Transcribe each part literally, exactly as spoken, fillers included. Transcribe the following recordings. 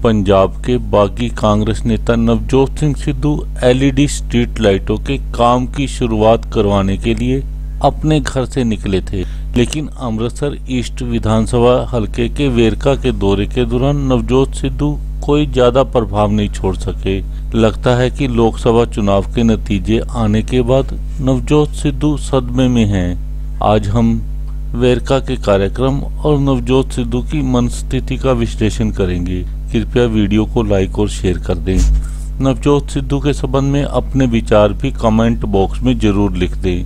पंजाब के बागी कांग्रेस नेता नवजोत सिंह सिद्धू एलईडी स्ट्रीट लाइटों के काम की शुरुआत करवाने के लिए अपने घर से निकले थे, लेकिन अमृतसर ईस्ट विधानसभा हलके के वेरका के दौरे के दौरान नवजोत सिद्धू कोई ज्यादा प्रभाव नहीं छोड़ सके। लगता है कि लोकसभा चुनाव के नतीजे आने के बाद नवजोत सिद्धू सदमे में हैं। आज हम वेरका के कार्यक्रम और नवजोत सिद्धू की मनस्थिति का विश्लेषण करेंगे। कृपया वीडियो को लाइक और शेयर कर दें। नवजोत सिद्धू के संबंध में अपने विचार भी कमेंट बॉक्स में जरूर लिख दें।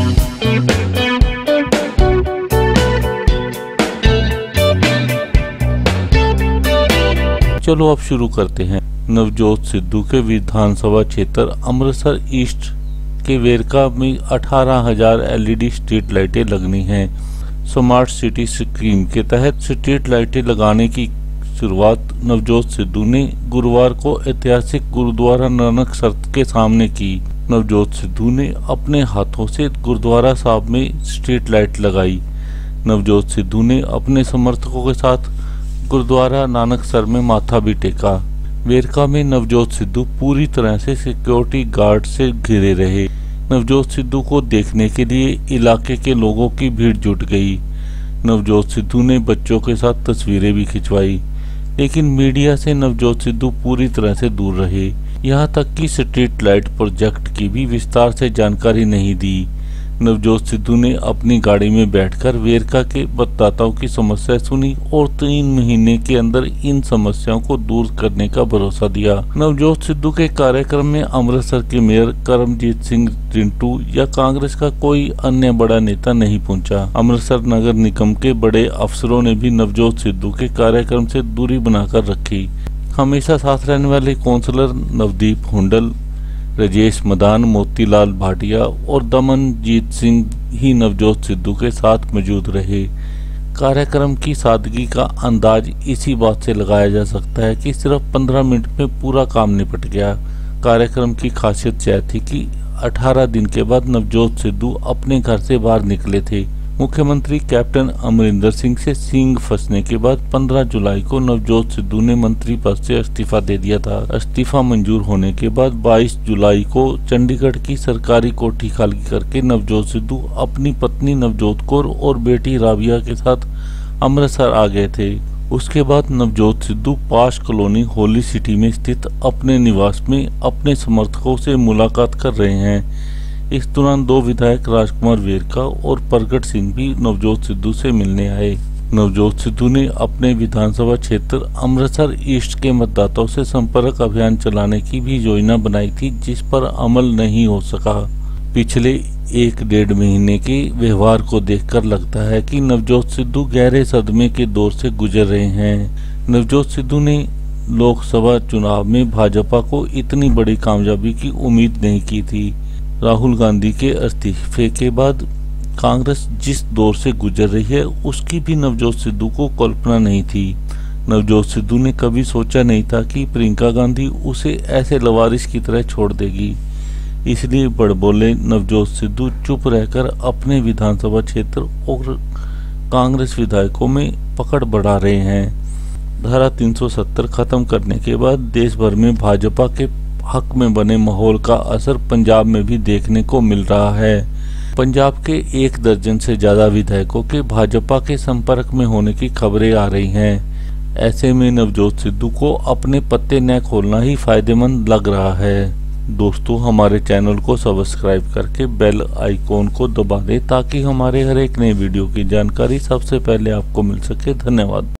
चलो अब शुरू करते हैं। नवजोत सिद्धू के विधानसभा क्षेत्र अमृतसर ईस्ट के वेरका में अठारह हजार एलईडी स्ट्रीट लाइटें लगनी हैं। स्मार्ट सिटी स्कीम के तहत स्ट्रीट लाइटें लगाने की शुरुआत नवजोत सिद्धू ने गुरुवार को ऐतिहासिक गुरुद्वारा नानकसर के सामने की। नवजोत सिद्धू ने अपने हाथों से गुरुद्वारा साहब में स्ट्रीट लाइट लगाई। नवजोत सिद्धू ने अपने समर्थकों के साथ गुरुद्वारा नानकसर में माथा भी टेका। वेरका में नवजोत सिद्धू पूरी तरह से सिक्योरिटी गार्ड से घिरे रहे। नवजोत सिद्धू को देखने के लिए इलाके के लोगों की भीड़ जुट गई। नवजोत सिद्धू ने बच्चों के साथ तस्वीरें भी खिंचवाई, लेकिन मीडिया से नवजोत सिद्धू पूरी तरह से दूर रहे। यहाँ तक कि स्ट्रीट लाइट प्रोजेक्ट की भी विस्तार से जानकारी नहीं दी। नवजोत सिद्धू ने अपनी गाड़ी में बैठकर वेरका के मतदाताओं की समस्या सुनी और तीन महीने के अंदर इन समस्याओं को दूर करने का भरोसा दिया। नवजोत सिद्धू के कार्यक्रम में अमृतसर के मेयर करमजीत सिंह रिंटू या कांग्रेस का कोई अन्य बड़ा नेता नहीं पहुंचा। अमृतसर नगर निगम के बड़े अफसरों ने भी नवजोत सिद्धू के कार्यक्रम से दूरी बनाकर रखी। हमेशा साथ रहने वाले काउंसलर नवदीप हुंडल, राजेश मदान, मोती भाटिया और दमनजीत सिंह ही नवजोत सिद्धू के साथ मौजूद रहे। कार्यक्रम की सादगी का अंदाज इसी बात से लगाया जा सकता है कि सिर्फ पंद्रह मिनट में पूरा काम निपट गया। कार्यक्रम की खासियत यह थी कि अठारह दिन के बाद नवजोत सिद्धू अपने घर से बाहर निकले थे। मुख्यमंत्री कैप्टन अमरिंदर सिंह से सींग फंसने के बाद पंद्रह जुलाई को नवजोत सिद्धू ने मंत्री पद से इस्तीफा दे दिया था। इस्तीफा मंजूर होने के बाद बाईस जुलाई को चंडीगढ़ की सरकारी कोठी खाली करके नवजोत सिद्धू अपनी पत्नी नवजोत कौर और बेटी राबिया के साथ अमृतसर आ गए थे। उसके बाद नवजोत सिद्धू पाश कॉलोनी होली सिटी में स्थित अपने निवास में अपने समर्थकों से मुलाकात कर रहे हैं। इस दौरान दो विधायक राजकुमार वेरका और प्रगट सिंह भी नवजोत सिद्धू से मिलने आए। नवजोत सिद्धू ने अपने विधानसभा क्षेत्र अमृतसर ईस्ट के मतदाताओं से संपर्क अभियान चलाने की भी योजना बनाई थी, जिस पर अमल नहीं हो सका। पिछले एक डेढ़ महीने के व्यवहार को देखकर लगता है कि नवजोत सिद्धू गहरे सदमे के दौर से गुजर रहे हैं। नवजोत सिद्धू ने लोकसभा चुनाव में भाजपा को इतनी बड़ी कामयाबी की उम्मीद नहीं की थी। राहुल गांधी के इस्तीफे के बाद कांग्रेस जिस दौर से गुजर रही है उसकी भी नवजोत सिद्धू को कल्पना नहीं थी। नवजोत सिद्धू ने कभी सोचा नहीं था कि प्रियंका गांधी उसे ऐसे लवारिस की तरह छोड़ देगी। इसलिए बड़बोले नवजोत सिद्धू चुप रहकर अपने विधानसभा क्षेत्र और कांग्रेस विधायकों में पकड़ बढ़ा रहे हैं। धारा तीन सौ सत्तर खत्म करने के बाद देश भर में भाजपा के हक में बने माहौल का असर पंजाब में भी देखने को मिल रहा है। पंजाब के एक दर्जन से ज्यादा विधायकों के भाजपा के संपर्क में होने की खबरें आ रही हैं। ऐसे में नवजोत सिद्धू को अपने पत्ते न खोलना ही फायदेमंद लग रहा है। दोस्तों, हमारे चैनल को सब्सक्राइब करके बेल आइकॉन को दबा दें ताकि हमारे हर एक नए वीडियो की जानकारी सबसे पहले आपको मिल सके। धन्यवाद।